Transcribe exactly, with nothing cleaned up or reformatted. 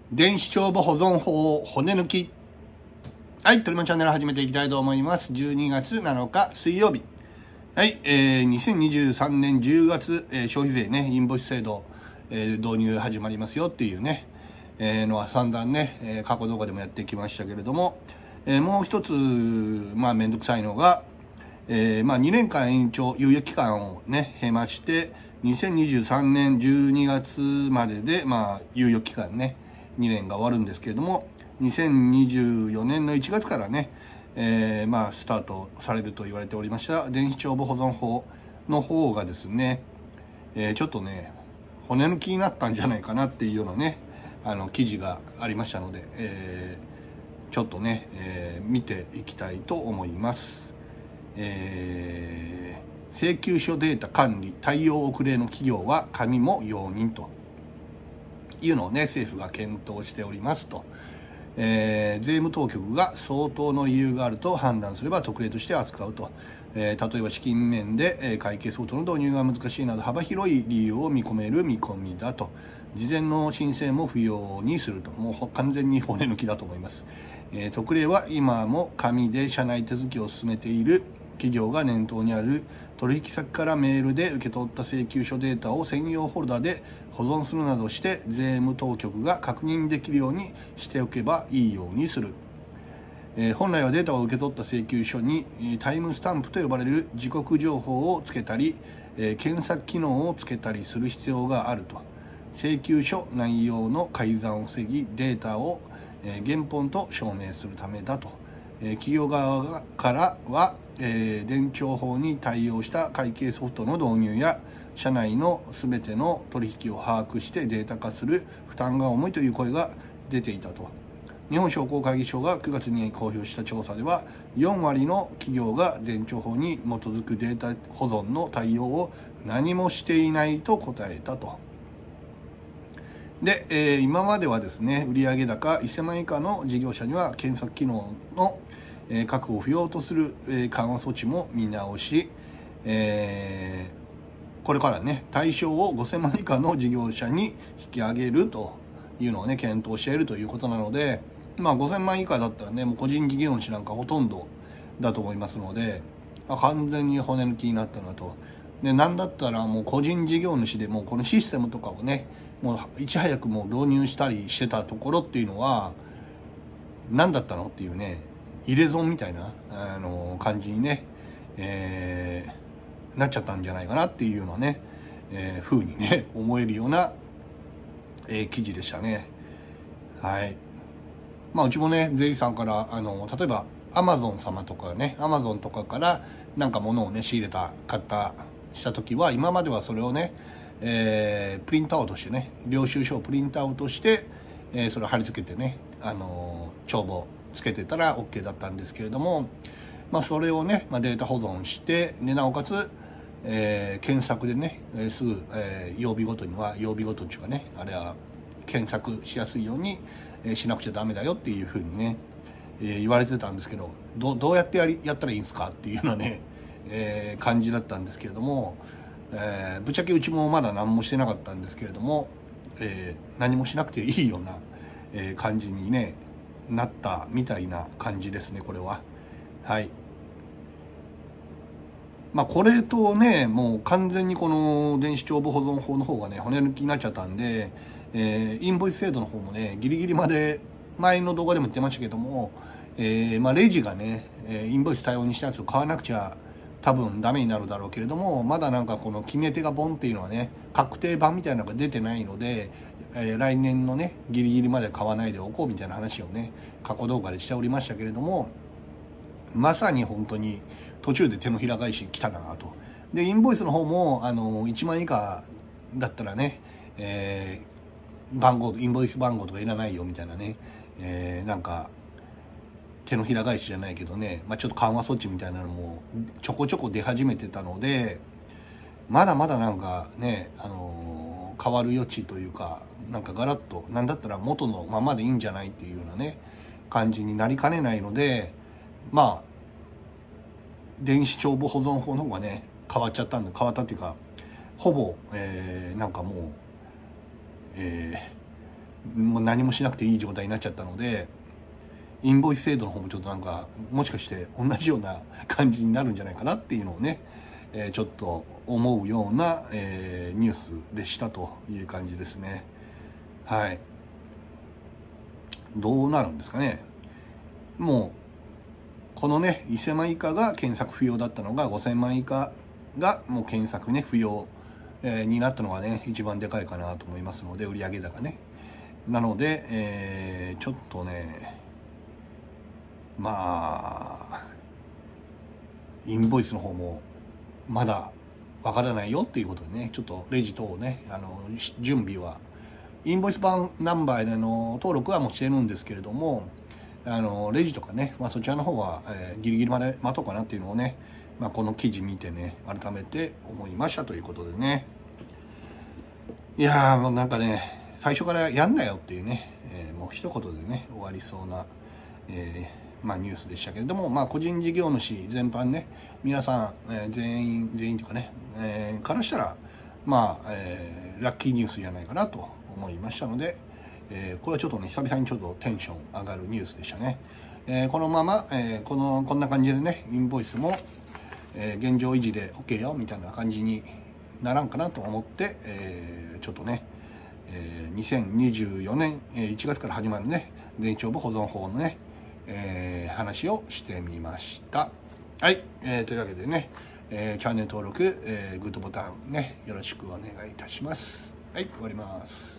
電子帳簿保存法骨抜き。はい、トリマンチャンネル始めていきたいと思います。じゅうにがつなのか水曜日。はい、えー、にせんにじゅうさんねんじゅうがつ、えー、消費税ね、インボイス制度、えー、導入始まりますよっていうね、えー、のは散々ね、えー、過去動画でもやってきましたけれども、えー、もう一つ、まあ、めんどくさいのが、えー、まあ、にねんかん延長、猶予期間をね、経まして、にせんにじゅうさんねんじゅうにがつまでで、まあ、猶予期間ね、にねんが終わるんですけれども、にせんにじゅうよねんのいちがつからね、えー、まあ、スタートされると言われておりました、電子帳簿保存法の方がですね、えー、ちょっとね、骨抜きになったんじゃないかなっていうようなね、あの、記事がありましたので、えー、ちょっとね、えー、見ていきたいと思います。えー、請求書データ管理対応遅れの企業は紙も容認というのをね、政府が検討しておりますと、えー、税務当局が相当の理由があると判断すれば特例として扱うと、えー、例えば資金面で、えー、会計ソフトの導入が難しいなど幅広い理由を見込める見込みだと、事前の申請も不要にすると、もう完全に骨抜きだと思います。えー、特例は今も紙で社内手続きを進めている企業が念頭にある取引先からメールで受け取った請求書データを専用フォルダで保存するなどして税務当局が確認できるようにしておけばいいようにする。えー、本来はデータを受け取った請求書にタイムスタンプと呼ばれる時刻情報をつけたり、えー、検索機能をつけたりする必要があると。請求書内容の改ざんを防ぎデータを原本と証明するためだと。企業側からは伝帳法に対応した会計ソフトの導入や社内の全ての取引を把握してデータ化する負担が重いという声が出ていたと。日本商工会議所がくがつに公表した調査ではよんわりの企業が伝帳法に基づくデータ保存の対応を何もしていないと答えたと。で、えー、今まではですね、売上高せんまん円以下の事業者には検索機能の、えー、確保を不要とする、えー、緩和措置も見直し、えー、これからね、対象をごせんまん以下の事業者に引き上げるというのをね、検討しているということなので、まあごせんまん以下だったらね、もう個人事業主なんかほとんどだと思いますので、まあ、完全に骨抜きになったなと。で、なんだったらもう個人事業主でもこのシステムとかをね、もういち早くもう導入したりしてたところっていうのは何だったのっていうね、入れ損みたいなあの感じにね、えー、なっちゃったんじゃないかなっていうようなね、えー、風にね思えるような、えー、記事でしたね。はい。まあうちもね、税理士さんからあの例えばアマゾン様とかね、アマゾンとかからなんか物をね仕入れた買ったした時は、今まではそれをね、えー、プリントアウトしてね、領収書をプリントアウトして、えー、それを貼り付けてね、あのー、帳簿つけてたら OK だったんですけれども、まあ、それをね、まあ、データ保存してでなおかつ、えー、検索でね、えー、すぐ、えー、曜日ごとには曜日ごとっていうかね、あれは検索しやすいように、えー、しなくちゃダメだよっていうふうにね、えー、言われてたんですけど、ど, どうやってやりやったらいいんですかっていうようなね、えー、感じだったんですけれども、えー、ぶっちゃけうちもまだ何もしてなかったんですけれども、えー、何もしなくていいような、えー、感じに、ね、なったみたいな感じですね、これは。はい。まあこれとね、もう完全にこの電子帳簿保存法の方がね、骨抜きになっちゃったんで、えー、インボイス制度の方もね、ギリギリまで前の動画でも言ってましたけども、えー、まあレジがね、インボイス対応にしたやつを買わなくちゃ多分ダメになるだろうけれども、まだなんかこの決め手がボンっていうのはね、確定版みたいなのが出てないので、えー、来年のねギリギリまで買わないでおこうみたいな話をね、過去動画でしておりましたけれども、まさに本当に途中で手のひら返し来たなと。でインボイスの方もあのいちまん以下だったらね、えー、番号インボイス番号とかいらないよみたいなね、えー、なんか手のひら返しじゃないけどね、まあ、ちょっと緩和措置みたいなのもちょこちょこ出始めてたので、まだまだなんかね、あのー、変わる余地というか、なんかガラッとなんだったら元のままでいいんじゃないっていうようなね感じになりかねないので、まあ電子帳簿保存法の方がね変わっちゃったんで、変わったっていうかほぼ、えー、なんかもう、えもう何もしなくていい状態になっちゃったので、インボイス制度の方もちょっとなんかもしかして同じような感じになるんじゃないかなっていうのをね、えー、ちょっと思うような、えー、ニュースでしたという感じですね。はい。どうなるんですかね。もうこのねいっせんまん以下が検索不要だったのがごせんまん以下がもう検索ね不要、えー、になったのがね一番でかいかなと思いますので、売上高ね。なので、えー、ちょっとねまあインボイスの方もまだわからないよっていうことでね、ちょっとレジ等ねあの準備はインボイス版ナンバーでの登録はもうしてるんですけれども、あのレジとかね、まあ、そちらの方は、えー、ギリギリまで待とうかなっていうのをね、まあ、この記事見てね改めて思いましたということでね。いやーもうなんかね最初からやんなよっていうね、えー、もう一言でね終わりそうな、えーまあ、ニュースでしたけれども、まあ、個人事業主全般ね皆さん、えー、全員全員というかね、えー、からしたらまあ、えー、ラッキーニュースじゃないかなと思いましたので、えー、これはちょっとね久々にちょっとテンション上がるニュースでしたね。えー、このまま、えー、このこんな感じでねインボイスも、えー、現状維持で OK よみたいな感じにならんかなと思って、えー、ちょっとね、えー、にせんにじゅうよねんいちがつから始まるね電帳簿保存法のね、えー、話をしてみました。はい、えー、というわけでね、えー、チャンネル登録、えー、グッドボタンねよろしくお願いいたします。はい、終わります。